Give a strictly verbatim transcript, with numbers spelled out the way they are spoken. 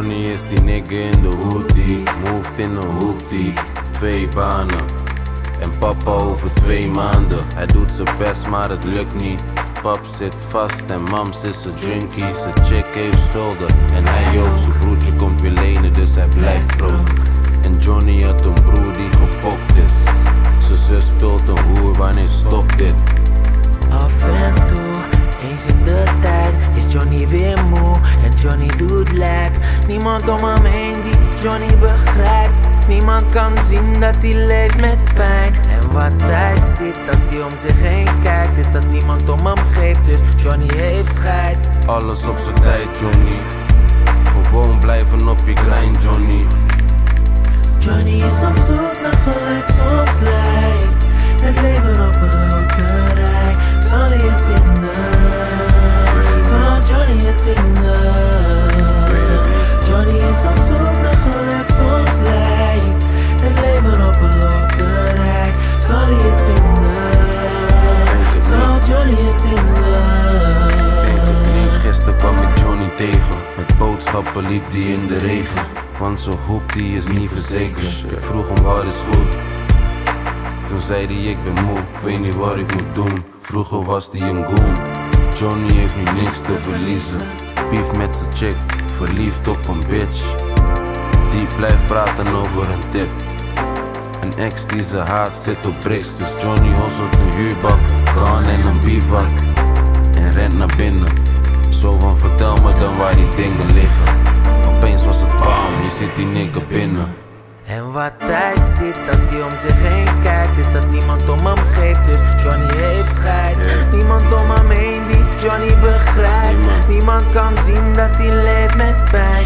Johnny is die nigga in de hoodie, moved in een hoodie. Twee banen en papa over twee maanden. Hij doet zijn best maar het lukt niet. Pap zit vast en mams is een junkie. Zijn chick heeft schulden en hij ook. Zijn broertje komt weer lenen dus hij blijft broke. En Johnny had een broer die gepokt is. Zijn zus speelt een hoer, wanneer stopt dit? Af en toe, eens in de tijd, is Johnny weer moe en Johnny doet lap. Niemand om hem heen die Johnny begrijpt. Niemand kan zien dat hij leeft met pijn. En wat hij ziet als hij om zich heen kijkt, is dat niemand om hem geeft, dus Johnny heeft scheid. Alles op zijn tijd, Johnny. Gewoon blijven op je grind, Johnny. Johnny is op zoek naar geluk, soms lijkt het leven op een loterij. Zal hij het vinden? Zal Johnny het vinden? Johnny is op zoek naar geluk, soms lijkt het leven op een loterij. Zal hij het vinden? Zal Johnny het vinden? Denk het niet, gisteren kwam ik Johnny tegen. Met boodschappen liep die in de regen. Want zo'n hoek die is niet verzekerd. Ik vroeg hem wat is goed. Toen zei hij ik ben moe, ik weet niet wat ik moet doen. Vroeger was hij een goon. Johnny heeft nu niks te verliezen. Beef met zijn chick, verliefd op een bitch. Die blijft praten over een tip. Een ex die ze haat zit op bricks. Dus Johnny hosselt een huurbak, kan en een bivak. En rent naar binnen. Zo van vertel me dan waar die dingen liggen. Opeens was het bam, je ziet die nigga binnen. En wat hij ziet als hij om zich heen kijkt, is dat niemand om hem geeft, dus Johnny heeft scheid. Yeah. Niemand om hem heen die Johnny begrijpt. Niemand. Niemand kan zien dat hij leeft met pijn.